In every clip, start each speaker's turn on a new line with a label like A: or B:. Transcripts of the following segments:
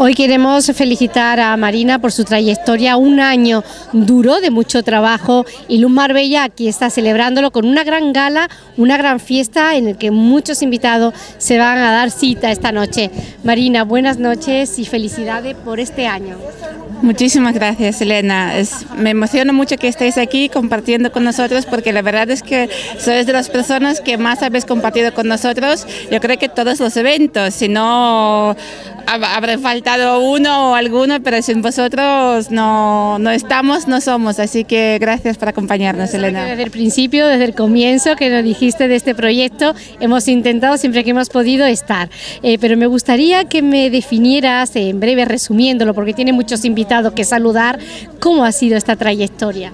A: Hoy queremos felicitar a Marina por su trayectoria, un año duro de mucho trabajo, y Luz Marbella aquí está celebrándolo con una gran gala, una gran fiesta en el que muchos invitados se van a dar cita esta noche. Marina, buenas noches y felicidades por este año.
B: Muchísimas gracias, Elena. Me emociona mucho que estéis aquí compartiendo con nosotros, porque la verdad es que sois de las personas que más habéis compartido con nosotros. Yo creo que todos los eventos, si no habrá faltado uno o alguno, pero sin vosotros no estamos, no somos. Así que gracias por acompañarnos, Elena.
A: Desde el principio, desde el comienzo que nos dijiste de este proyecto, hemos intentado siempre que hemos podido estar. Pero me gustaría que me definieras en breve, resumiéndolo, porque tiene muchos invitados que saludar, ¿cómo ha sido esta trayectoria?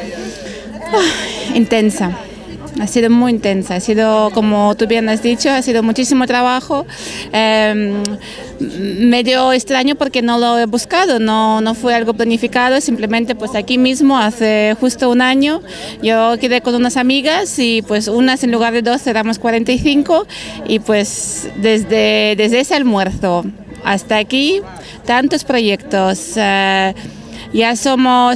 B: Intensa. Ha sido muy intensa, ha sido, como tú bien has dicho, ha sido muchísimo trabajo, medio extraño porque no lo he buscado, no fue algo planificado, simplemente pues aquí mismo hace justo un año yo quedé con unas amigas y pues unas en lugar de 2 éramos 45 y pues desde ese almuerzo hasta aquí tantos proyectos. Ya somos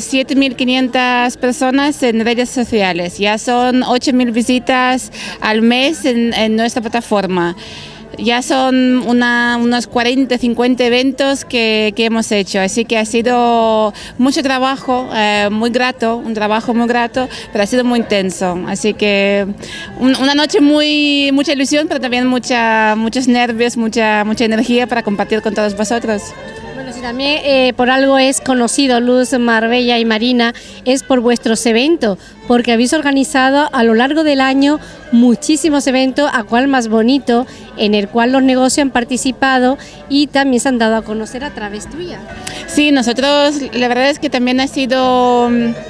B: 7.500 personas en redes sociales, ya son 8.000 visitas al mes en nuestra plataforma. Ya son unos 40, 50 eventos que hemos hecho, así que ha sido mucho trabajo, muy grato, un trabajo muy grato, pero ha sido muy intenso. Así que una noche mucha ilusión, pero también muchos nervios, mucha energía para compartir con todos vosotros.
A: Bueno, si también por algo es conocido Luz Marbella y Marina, es por vuestros eventos, porque habéis organizado a lo largo del año muchísimos eventos, a cual más bonito, en el cual los negocios han participado y también se han dado a conocer a través tuya.
B: Sí, nosotros la verdad es que también ha sido...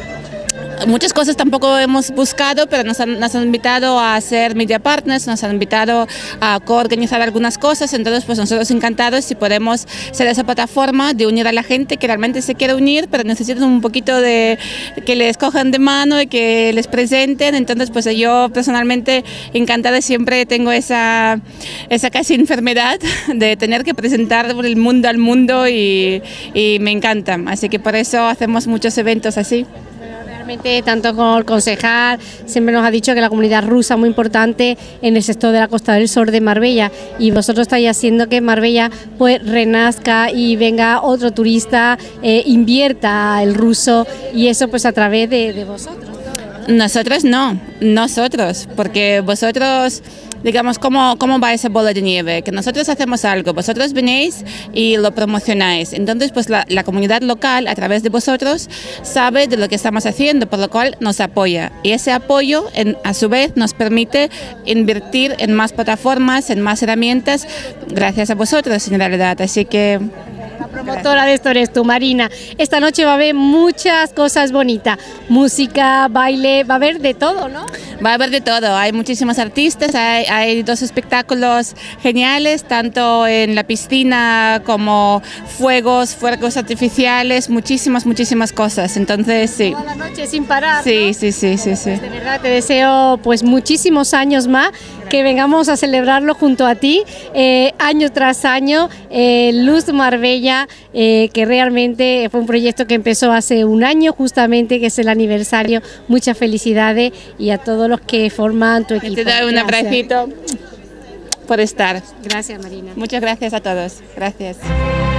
B: Muchas cosas tampoco hemos buscado, pero nos han invitado a ser media partners, nos han invitado a coorganizar algunas cosas, entonces pues nosotros encantados si podemos ser esa plataforma de unir a la gente que realmente se quiere unir, pero necesitan un poquito de que les cojan de mano y que les presenten. Entonces pues yo personalmente encantada, siempre tengo esa casi enfermedad de tener que presentar el mundo al mundo y me encanta, así que por eso hacemos muchos eventos así.
A: Tanto como el concejal siempre nos ha dicho que la comunidad rusa es muy importante en el sector de la Costa del Sol de Marbella, y vosotros estáis haciendo que Marbella pues renazca y venga otro turista, invierta el ruso, y eso pues a través de vosotros.
B: Nosotros no, nosotros, porque vosotros, digamos, ¿cómo va esa bola de nieve? Que nosotros hacemos algo, vosotros venís y lo promocionáis, entonces pues la comunidad local a través de vosotros sabe de lo que estamos haciendo, por lo cual nos apoya, y ese apoyo a su vez nos permite invertir en más plataformas, en más herramientas, gracias a vosotros en realidad, así que...
A: La promotora de esto eres tú, Marina. Esta noche va a haber muchas cosas bonitas, música, baile, va a haber de todo, ¿no?
B: Va a haber de todo, hay muchísimos artistas, hay 2 espectáculos geniales, tanto en la piscina como fuegos artificiales, muchísimas cosas, entonces sí.
A: Toda la noche sin parar,
B: sí,
A: ¿no?
B: Sí.
A: Pues de verdad te deseo pues muchísimos años más, que vengamos a celebrarlo junto a ti, año tras año, Luz Marbella, que realmente fue un proyecto que empezó hace un año justamente, que es el aniversario. Muchas felicidades y a todos los que forman tu equipo.
B: Te doy un abracito por estar.
A: Gracias, Marina.
B: Muchas gracias a todos. Gracias.